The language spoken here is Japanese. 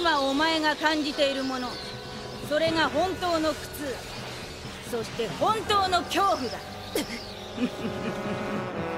今お前が感じているもの、それが本当の苦痛、そして本当の恐怖だ。